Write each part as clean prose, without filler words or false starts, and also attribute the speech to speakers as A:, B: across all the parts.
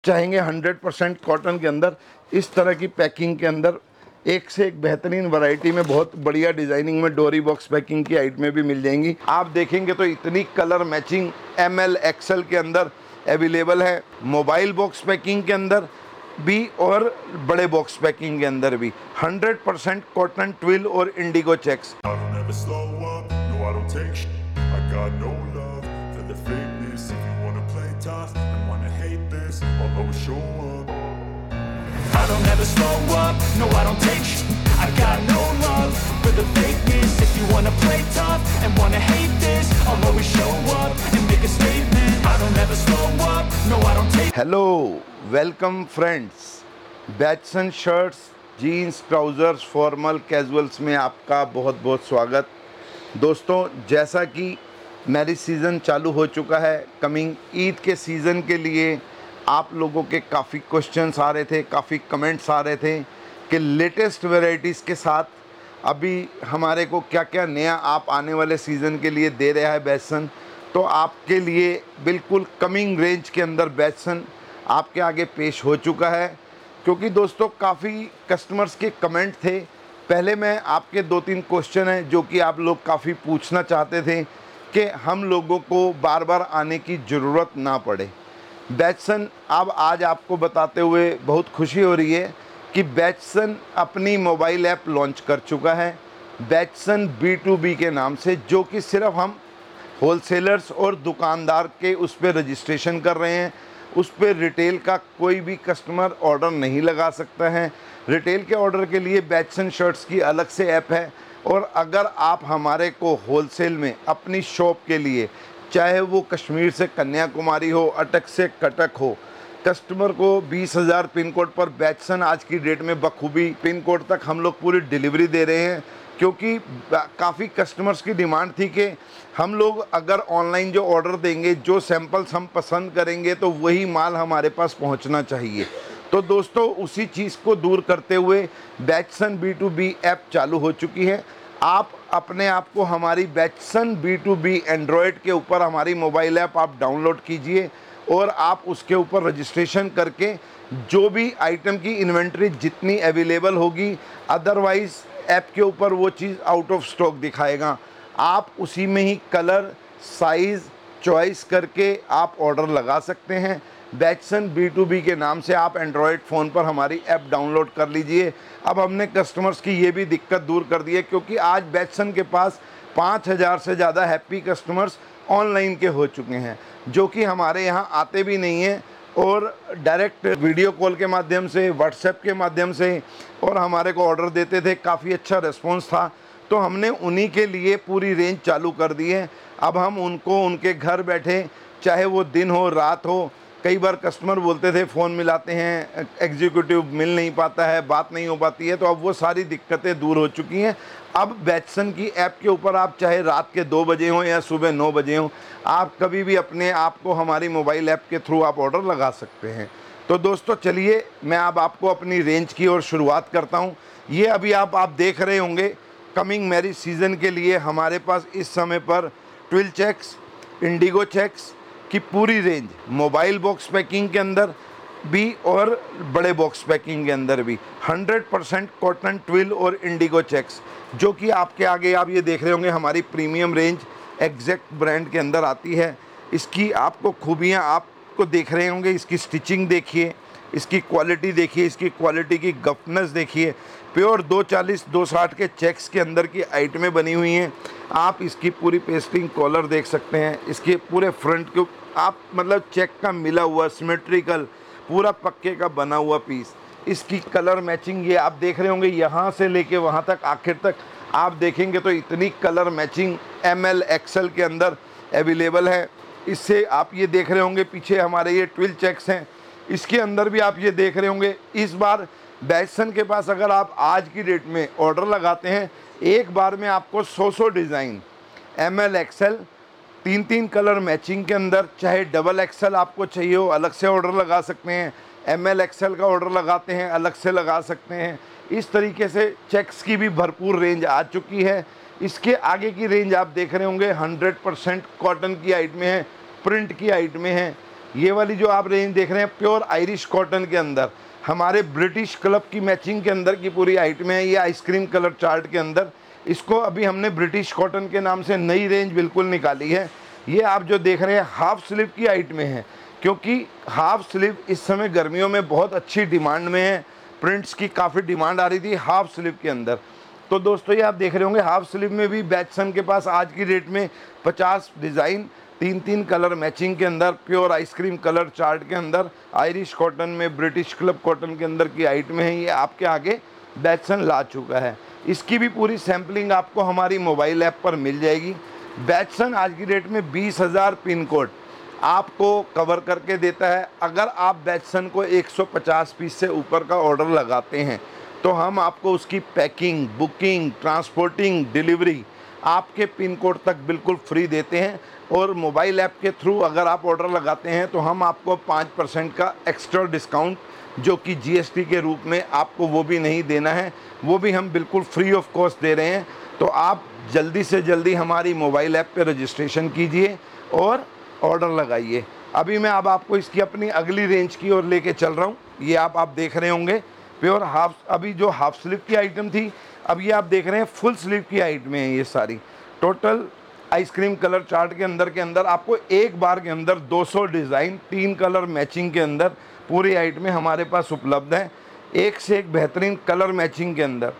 A: चाहेंगे 100% कॉटन के अंदर इस तरह की पैकिंग के अंदर एक से एक बेहतरीन वैरायटी में बहुत बढ़िया डिज़ाइनिंग में डोरी बॉक्स पैकिंग की आइटमें भी मिल जाएंगी। आप देखेंगे तो इतनी कलर मैचिंग ML XL के अंदर अवेलेबल है, मोबाइल बॉक्स पैकिंग के अंदर भी और बड़े बॉक्स पैकिंग के अंदर भी। 100% कॉटन ट्विल और indigo checks.
B: I don't ever slow up, no I don't take sh**. I got no love for the fakeness. If you wanna play tough and wanna hate this, I'll always show up and make a statement. I don't ever slow up, no I don't take.
A: Hello, welcome friends. बैचसन shirts, jeans, trousers, formal, casuals में आपका बहुत बहुत स्वागत। दोस्तों, जैसा कि marriage season चालू हो चुका है, कमिंग ईद के सीज़न के लिए आप लोगों के काफ़ी क्वेश्चंस आ रहे थे, काफ़ी कमेंट्स आ रहे थे कि लेटेस्ट वैरायटीज़ के साथ अभी हमारे को क्या क्या नया आप आने वाले सीज़न के लिए दे रहा है बैचसन। तो आपके लिए बिल्कुल कमिंग रेंज के अंदर बैचसन आपके आगे पेश हो चुका है। क्योंकि दोस्तों काफ़ी कस्टमर्स के कमेंट थे। पहले मैं आपके 2-3 क्वेश्चन हैं जो कि आप लोग काफ़ी पूछना चाहते थे कि हम लोगों को बार बार आने की ज़रूरत ना पड़े। बैचसन अब आज आपको बताते हुए बहुत खुशी हो रही है कि बैचसन अपनी मोबाइल ऐप लॉन्च कर चुका है, बैचसन B2B के नाम से, जो कि सिर्फ हम होलसेलर्स और दुकानदार के उस पर रजिस्ट्रेशन कर रहे हैं। उस पर रिटेल का कोई भी कस्टमर ऑर्डर नहीं लगा सकता है। रिटेल के ऑर्डर के लिए बैचसन शर्ट्स की अलग से ऐप है। और अगर आप हमारे को होलसेल में अपनी शॉप के लिए, चाहे वो कश्मीर से कन्याकुमारी हो, अटक से कटक हो, कस्टमर को 20,000 पिन कोड पर बैचसन आज की डेट में बखूबी पिन कोड तक हम लोग पूरी डिलीवरी दे रहे हैं। क्योंकि काफ़ी कस्टमर्स की डिमांड थी कि हम लोग अगर ऑनलाइन जो ऑर्डर देंगे, जो सैंपल्स हम पसंद करेंगे, तो वही माल हमारे पास पहुंचना चाहिए। तो दोस्तों, उसी चीज़ को दूर करते हुए बैचसन B2B ऐप चालू हो चुकी है। आप अपने आप को हमारी बैचसन B2B एंड्रॉयड के ऊपर हमारी मोबाइल ऐप आप डाउनलोड कीजिए और आप उसके ऊपर रजिस्ट्रेशन करके जो भी आइटम की इन्वेंट्री जितनी अवेलेबल होगी, अदरवाइज़ ऐप के ऊपर वो चीज़ आउट ऑफ स्टॉक दिखाएगा। आप उसी में ही कलर, साइज़ चॉइस करके आप ऑर्डर लगा सकते हैं। बैचसन B2B के नाम से आप एंड्रॉयड फ़ोन पर हमारी ऐप डाउनलोड कर लीजिए। अब हमने कस्टमर्स की ये भी दिक्कत दूर कर दी है, क्योंकि आज बैचसन के पास 5,000 से ज़्यादा हैप्पी कस्टमर्स ऑनलाइन के हो चुके हैं, जो कि हमारे यहाँ आते भी नहीं हैं और डायरेक्ट वीडियो कॉल के माध्यम से, व्हाट्सएप के माध्यम से और हमारे को ऑर्डर देते थे। काफ़ी अच्छा रिस्पॉन्स था, तो हमने उन्हीं के लिए पूरी रेंज चालू कर दी है। अब हम उनको उनके घर बैठे, चाहे वो दिन हो रात हो, कई बार कस्टमर बोलते थे फ़ोन मिलाते हैं, एग्जीक्यूटिव मिल नहीं पाता है, बात नहीं हो पाती है, तो अब वो सारी दिक्कतें दूर हो चुकी हैं। अब बैचसन की ऐप के ऊपर आप चाहे रात के 2 बजे हों या सुबह 9 बजे हों, आप कभी भी अपने आप को हमारी मोबाइल ऐप के थ्रू आप ऑर्डर लगा सकते हैं। तो दोस्तों, चलिए मैं अब आपको अपनी रेंज की ओर शुरुआत करता हूँ। ये अभी आप देख रहे होंगे, कमिंग मैरिज सीज़न के लिए हमारे पास इस समय पर ट्विल चेक्स, इंडिगो चेक्स की पूरी रेंज मोबाइल बॉक्स पैकिंग के अंदर भी और बड़े बॉक्स पैकिंग के अंदर भी 100% कॉटन ट्विल और इंडिगो चेक्स, जो कि आपके आगे आप ये देख रहे होंगे हमारी प्रीमियम रेंज एग्जैक्ट ब्रांड के अंदर आती है। इसकी आपको खूबियाँ आपको देख रहे होंगे, इसकी स्टिचिंग देखिए, इसकी क्वालिटी देखिए, इसकी क्वालिटी की गफनेस देखिए। प्योर 240 260 के चेक्स के अंदर की आइटमें बनी हुई हैं। आप इसकी पूरी पेस्टिंग कॉलर देख सकते हैं, इसके पूरे फ्रंट के आप मतलब चेक का मिला हुआ सिमेट्रिकल पूरा पक्के का बना हुआ पीस। इसकी कलर मैचिंग ये आप देख रहे होंगे, यहाँ से लेके वहाँ तक आखिर तक आप देखेंगे तो इतनी कलर मैचिंग ML XL के अंदर अवेलेबल है। इससे आप ये देख रहे होंगे पीछे हमारे ये ट्विल चेक्स हैं, इसके अंदर भी आप ये देख रहे होंगे। इस बार बैचसन के पास अगर आप आज की डेट में ऑर्डर लगाते हैं, एक बार में आपको 100 design ML XL 3 colour matching के अंदर, चाहे डबल XL आपको चाहिए हो अलग से ऑर्डर लगा सकते हैं, ML XL का ऑर्डर लगाते हैं अलग से लगा सकते हैं। इस तरीके से चेक्स की भी भरपूर रेंज आ चुकी है। इसके आगे की रेंज आप देख रहे होंगे 100% कॉटन की आइटमें हैं, प्रिंट की आइटमें हैं। ये वाली जो आप रेंज देख रहे हैं प्योर आयरिश कॉटन के अंदर हमारे ब्रिटिश क्लब की मैचिंग के अंदर की पूरी आइटम है। ये आइसक्रीम कलर चार्ट के अंदर, इसको अभी हमने ब्रिटिश कॉटन के नाम से नई रेंज बिल्कुल निकाली है। ये आप जो देख रहे हैं हाफ स्लीव की आइटमें हैं, क्योंकि हाफ स्लीव इस समय गर्मियों में बहुत अच्छी डिमांड में है। प्रिंट्स की काफ़ी डिमांड आ रही थी हाफ स्लीव के अंदर। तो दोस्तों ये आप देख रहे होंगे हाफ स्लीव में भी बैटसन के पास आज की डेट में 50 डिज़ाइन 3 कलर मैचिंग के अंदर प्योर आइसक्रीम कलर चार्ट के अंदर आयरिश कॉटन में ब्रिटिश क्लब कॉटन के अंदर की आइटमें हैं। ये आपके आगे बैटसन ला चुका है। इसकी भी पूरी सैम्पलिंग आपको हमारी मोबाइल ऐप पर मिल जाएगी। बैटसन आज की डेट में 20,000 पिन कोड आपको कवर करके देता है। अगर आप बैटसन को 150 पीस से ऊपर का ऑर्डर लगाते हैं तो हम आपको उसकी पैकिंग, बुकिंग, ट्रांसपोर्टिंग, डिलीवरी आपके पिन कोड तक बिल्कुल फ्री देते हैं। और मोबाइल ऐप के थ्रू अगर आप ऑर्डर लगाते हैं तो हम आपको 5% का एक्स्ट्रा डिस्काउंट जो कि GST के रूप में आपको वो भी नहीं देना है, वो भी हम बिल्कुल फ्री ऑफ कॉस्ट दे रहे हैं। तो आप जल्दी से जल्दी हमारी मोबाइल ऐप पे रजिस्ट्रेशन कीजिए और ऑर्डर लगाइए। अभी मैं अब आपको इसकी अपनी अगली रेंज की ओर लेके चल रहा हूँ। ये आप देख रहे होंगे प्योर हाफ, अभी जो हाफ स्लीव की आइटम थी अब ये आप देख रहे हैं फुल स्लीव की आइटमें हैं। ये सारी टोटल आइसक्रीम कलर चार्ट के अंदर आपको एक बार के अंदर 200 डिज़ाइन 3 कलर मैचिंग के अंदर पूरी आइटमें हमारे पास उपलब्ध है। एक से एक बेहतरीन कलर मैचिंग के अंदर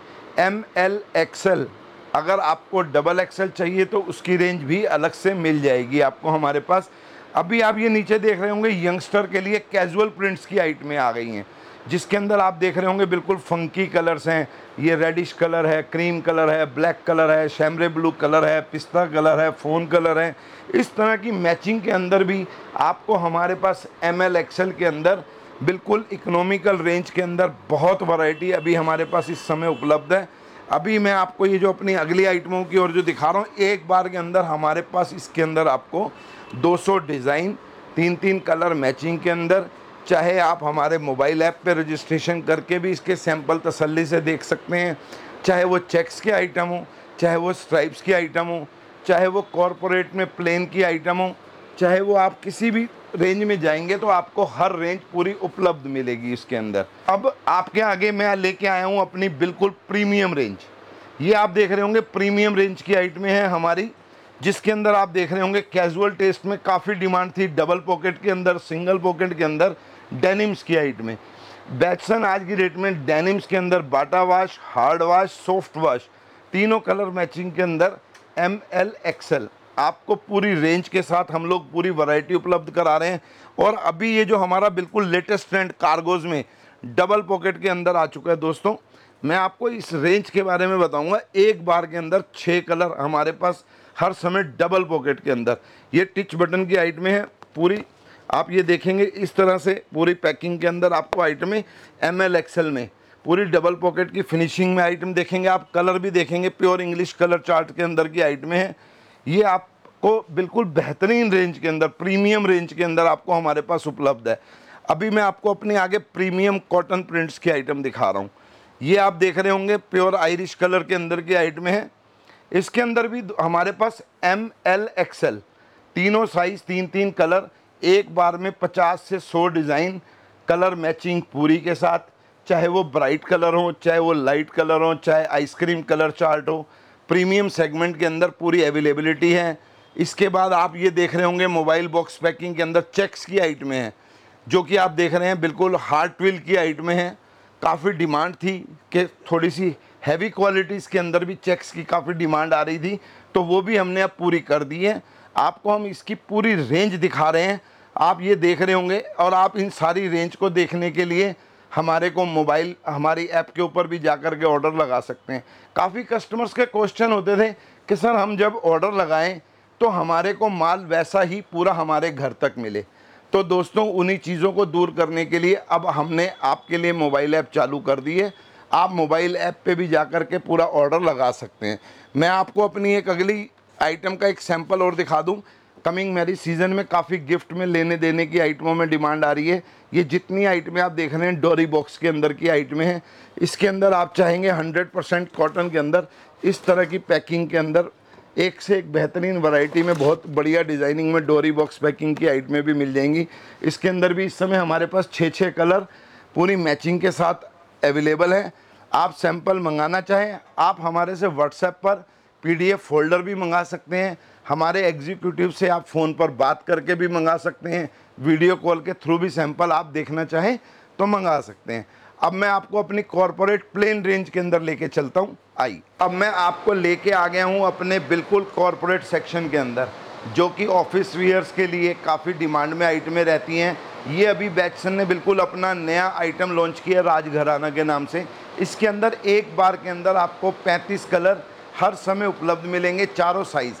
A: ML XL, अगर आपको XXL चाहिए तो उसकी रेंज भी अलग से मिल जाएगी आपको हमारे पास। अभी आप ये नीचे देख रहे होंगे यंगस्टर के लिए कैजुअल प्रिंट्स की आइटमें आ गई हैं, जिसके अंदर आप देख रहे होंगे बिल्कुल फंकी कलर्स हैं। ये रेडिश कलर है, क्रीम कलर है, ब्लैक कलर है, शैमरे ब्लू कलर है, पिस्ता कलर है, फ़ोन कलर है। इस तरह की मैचिंग के अंदर भी आपको हमारे पास ML XL के अंदर बिल्कुल इकोनॉमिकल रेंज के अंदर बहुत वैरायटी अभी हमारे पास इस समय उपलब्ध है। अभी मैं आपको ये जो अपनी अगली आइटमों की ओर जो दिखा रहा हूँ, एक बार के अंदर हमारे पास इसके अंदर आपको 200 डिज़ाइन 3 कलर मैचिंग के अंदर, चाहे आप हमारे मोबाइल ऐप पे रजिस्ट्रेशन करके भी इसके सैंपल तसल्ली से देख सकते हैं। चाहे वो चेक्स के आइटम हो, चाहे वो स्ट्राइप्स की आइटम हो, चाहे वो कॉरपोरेट में प्लेन की आइटम हो, चाहे वो आप किसी भी रेंज में जाएंगे तो आपको हर रेंज पूरी उपलब्ध मिलेगी इसके अंदर। अब आपके आगे मैं लेके आया हूँ अपनी बिल्कुल प्रीमियम रेंज। ये आप देख रहे होंगे प्रीमियम रेंज की आइटमें हैं हमारी, जिसके अंदर आप देख रहे होंगे कैजुअल टेस्ट में काफ़ी डिमांड थी। डबल पॉकेट के अंदर, सिंगल पॉकेट के अंदर डेनिम्स की आइटमें। बैटसन आज की डेट में डेनिम्स के अंदर बाटा wash, hard wash, soft wash, तीनों कलर मैचिंग के अंदर ML XL आपको पूरी रेंज के साथ हम लोग पूरी वैरायटी उपलब्ध करा रहे हैं। और अभी ये जो हमारा बिल्कुल लेटेस्ट ट्रेंड कार्गोज़ में डबल पॉकेट के अंदर आ चुका है दोस्तों, मैं आपको इस रेंज के बारे में बताऊंगा। एक बार के अंदर 6 कलर हमारे पास हर समय डबल पॉकेट के अंदर। ये टिच बटन की आइटमें हैं पूरी, आप ये देखेंगे इस तरह से पूरी पैकिंग के अंदर आपको आइटमें ML XL में पूरी डबल पॉकेट की फिनिशिंग में आइटम देखेंगे आप। कलर भी देखेंगे प्योर इंग्लिश कलर चार्ट के अंदर की आइटमें हैं। ये आपको बिल्कुल बेहतरीन रेंज के अंदर, प्रीमियम रेंज के अंदर आपको हमारे पास उपलब्ध है। अभी मैं आपको अपने आगे प्रीमियम कॉटन प्रिंट्स की आइटम दिखा रहा हूँ। ये आप देख रहे होंगे प्योर आयरिश कलर के अंदर की आइटमें हैं। इसके अंदर भी हमारे पास ML XL तीनों साइज़ 3 कलर, एक बार में 50 से 100 डिज़ाइन कलर मैचिंग पूरी के साथ, चाहे वो ब्राइट कलर हो, चाहे वो लाइट कलर हो, चाहे आइसक्रीम कलर चार्ट हो, प्रीमियम सेगमेंट के अंदर पूरी अवेलेबिलिटी है। इसके बाद आप ये देख रहे होंगे मोबाइल बॉक्स पैकिंग के अंदर चेक्स की आइटमें हैं, जो कि आप देख रहे हैं बिल्कुल हार्ट विल की आइटमें हैं। काफ़ी डिमांड थी कि थोड़ी सी हैवी क्वालिटीज़ के अंदर भी चेक्स की काफ़ी डिमांड आ रही थी, तो वो भी हमने अब पूरी कर दी है। आपको हम इसकी पूरी रेंज दिखा रहे हैं, आप ये देख रहे होंगे। और आप इन सारी रेंज को देखने के लिए हमारे को मोबाइल हमारी ऐप के ऊपर भी जा कर के ऑर्डर लगा सकते हैं। काफ़ी कस्टमर्स के क्वेश्चन होते थे कि सर हम जब ऑर्डर लगाएं तो हमारे को माल वैसा ही पूरा हमारे घर तक मिले। तो दोस्तों उन्हीं चीज़ों को दूर करने के लिए अब हमने आपके लिए मोबाइल ऐप चालू कर दी है। आप मोबाइल ऐप पे भी जा कर के पूरा ऑर्डर लगा सकते हैं। मैं आपको अपनी एक अगली आइटम का एक सैंपल और दिखा दूं। कमिंग मैरिज सीज़न में काफ़ी गिफ्ट में लेने देने की आइटमों में डिमांड आ रही है। ये जितनी आइटमें आप देख रहे हैं डोरी बॉक्स के अंदर की आइटमें हैं। इसके अंदर आप चाहेंगे 100% कॉटन के अंदर इस तरह की पैकिंग के अंदर एक से एक बेहतरीन वैरायटी में बहुत बढ़िया डिज़ाइनिंग में डोरी बॉक्स पैकिंग की आइटमें भी मिल जाएंगी। इसके अंदर भी इस समय हमारे पास 6 कलर पूरी मैचिंग के साथ अवेलेबल हैं। आप सैंपल मंगाना चाहें, आप हमारे से व्हाट्सएप पर PDF फोल्डर भी मंगा सकते हैं। हमारे एग्जीक्यूटिव से आप फ़ोन पर बात करके भी मंगा सकते हैं। वीडियो कॉल के थ्रू भी सैंपल आप देखना चाहें तो मंगा सकते हैं। अब मैं आपको अपनी कॉरपोरेट प्लेन रेंज के अंदर लेके चलता हूँ। आई अब मैं आपको लेके आ गया हूँ अपने बिल्कुल कॉरपोरेट सेक्शन के अंदर, जो कि ऑफिस वियर्स के लिए काफ़ी डिमांड में आइटमें रहती हैं। ये अभी बैचसन ने बिल्कुल अपना नया आइटम लॉन्च किया राजघराना के नाम से। इसके अंदर एक बार के अंदर आपको 35 कलर हर समय उपलब्ध मिलेंगे, चारों साइज़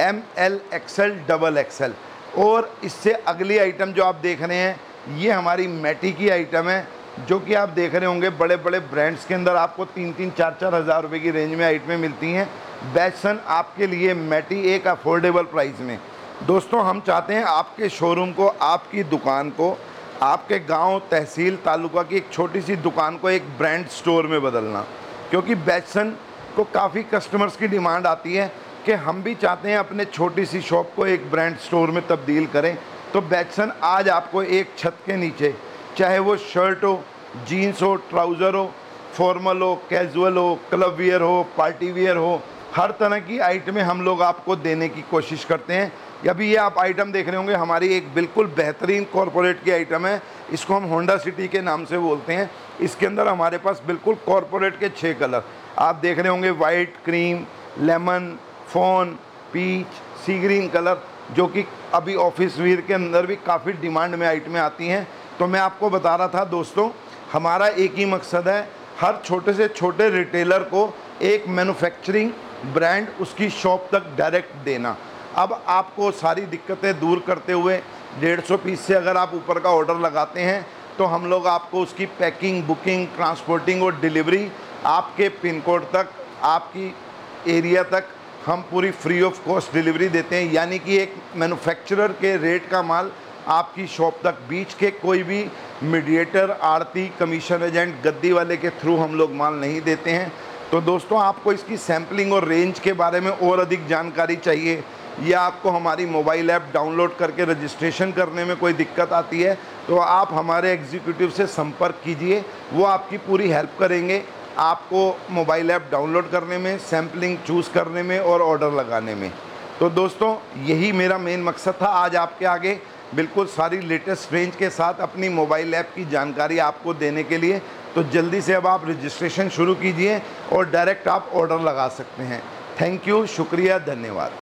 A: ML XL XXL। और इससे अगली आइटम जो आप देख रहे हैं ये हमारी मैटी की आइटम है, जो कि आप देख रहे होंगे बड़े बड़े ब्रांड्स के अंदर आपको 3-3, 4-4 हज़ार रुपये की रेंज में आइटमें मिलती हैं। बैचसन आपके लिए मैटी एक अफोर्डेबल प्राइस में। दोस्तों, हम चाहते हैं आपके शोरूम को, आपकी दुकान को, आपके गांव, तहसील, तालुका की एक छोटी सी दुकान को एक ब्रांड स्टोर में बदलना, क्योंकि बैचसन को काफ़ी कस्टमर्स की डिमांड आती है कि हम भी चाहते हैं अपने छोटी सी शॉप को एक ब्रांड स्टोर में तब्दील करें। तो बैचसन आज आपको एक छत के नीचे, चाहे वो शर्ट हो, जीन्स हो, ट्राउज़र हो, फॉर्मल हो, कैजुअल हो, क्लब वियर हो, पार्टी वियर हो, हर तरह की आइटमें हम लोग आपको देने की कोशिश करते हैं। अभी ये आप आइटम देख रहे होंगे हमारी एक बिल्कुल बेहतरीन कॉरपोरेट की आइटम है। इसको हम होंडा सिटी के नाम से बोलते हैं। इसके अंदर हमारे पास बिल्कुल कॉरपोरेट के 6 कलर आप देख रहे होंगे, white, cream, lemon, fawn, peach, sea green colour, जो कि अभी ऑफिस वियर के अंदर भी काफ़ी डिमांड में आइटमें आती हैं। तो मैं आपको बता रहा था दोस्तों, हमारा एक ही मकसद है, हर छोटे से छोटे रिटेलर को एक मैन्युफैक्चरिंग ब्रांड उसकी शॉप तक डायरेक्ट देना। अब आपको सारी दिक्कतें दूर करते हुए 150 पीस से अगर आप ऊपर का ऑर्डर लगाते हैं तो हम लोग आपको उसकी पैकिंग, बुकिंग, ट्रांसपोर्टिंग और डिलीवरी आपके पिन कोड तक, आपकी एरिया तक हम पूरी फ्री ऑफ कॉस्ट डिलीवरी देते हैं। यानी कि एक मैन्युफैक्चरर के रेट का माल आपकी शॉप तक, बीच के कोई भी मीडिएटर, आड़ती, कमीशन एजेंट, गद्दी वाले के थ्रू हम लोग माल नहीं देते हैं। तो दोस्तों, आपको इसकी सैम्पलिंग और रेंज के बारे में और अधिक जानकारी चाहिए, या आपको हमारी मोबाइल ऐप डाउनलोड करके रजिस्ट्रेशन करने में कोई दिक्कत आती है, तो आप हमारे एग्जीक्यूटिव से संपर्क कीजिए। वो आपकी पूरी हेल्प करेंगे, आपको मोबाइल ऐप डाउनलोड करने में, सैम्पलिंग चूज़ करने में और ऑर्डर लगाने में। तो दोस्तों, यही मेरा मेन मकसद था आज आपके आगे बिल्कुल सारी लेटेस्ट रेंज के साथ अपनी मोबाइल ऐप की जानकारी आपको देने के लिए। तो जल्दी से अब आप रजिस्ट्रेशन शुरू कीजिए और डायरेक्ट आप ऑर्डर लगा सकते हैं। थैंक यू, शुक्रिया, धन्यवाद।